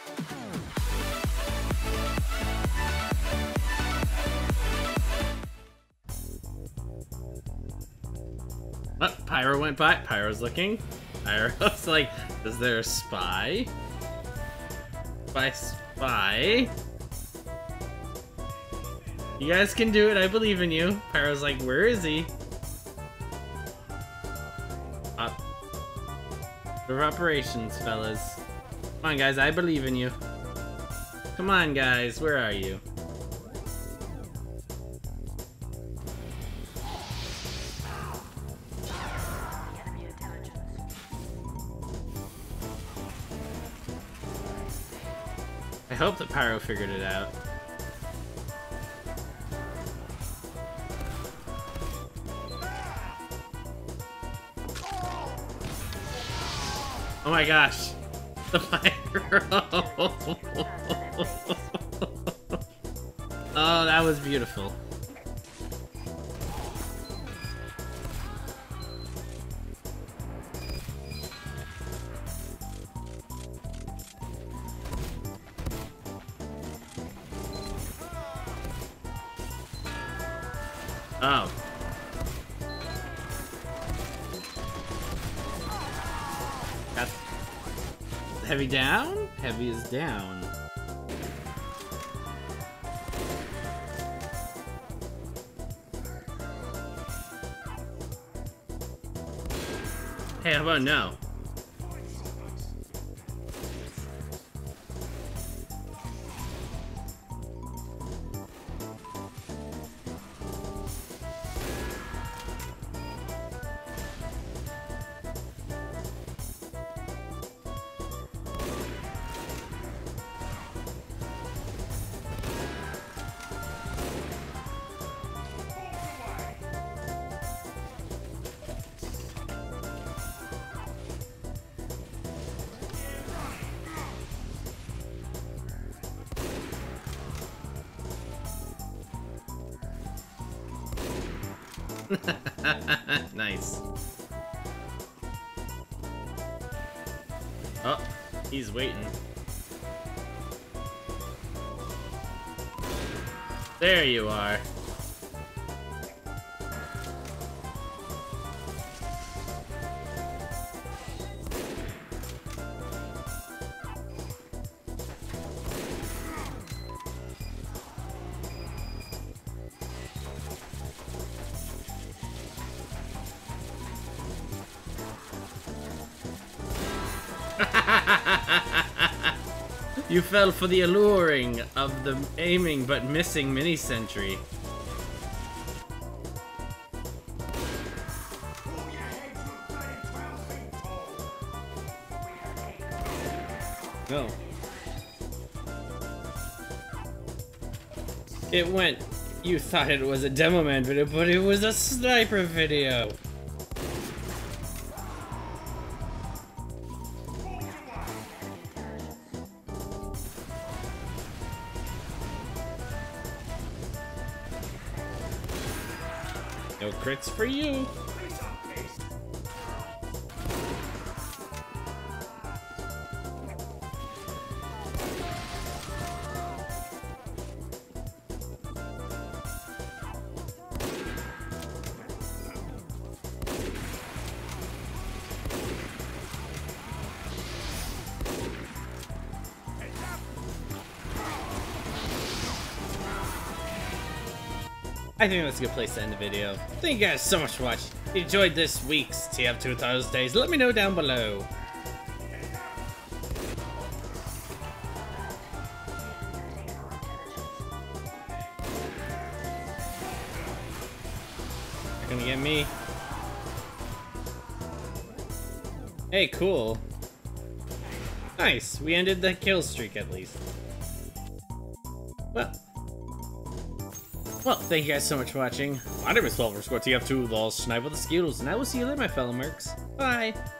Oh, Pyro went by. Pyro's looking. Pyro's like, is there a spy? Spy? You guys can do it, I believe in you. Pyro's like, where is he? For operations, fellas. Come on, guys, I believe in you. Come on, guys, where are you? I hope that Pyro figured it out. Oh my gosh. The Pyro. Oh, that was beautiful. Oh. That's... Heavy down? Heavy is down. Hey, how about no? Nice. Oh, he's waiting. There you are. You fell for the alluring of the aiming but missing mini sentry. No. It went. You thought it was a demo man video, but it was a sniper video. No crits for you. I think that's a good place to end the video. Thank you guys so much for watching. If you enjoyed this week's TF2 Thursdays, let me know down below. You're gonna get me. Hey, cool. Nice, we ended the kill streak at least. Well, thank you guys so much for watching. My name is 12_TF2, the Sniper with the Skittles, and I will see you later, my fellow mercs. Bye!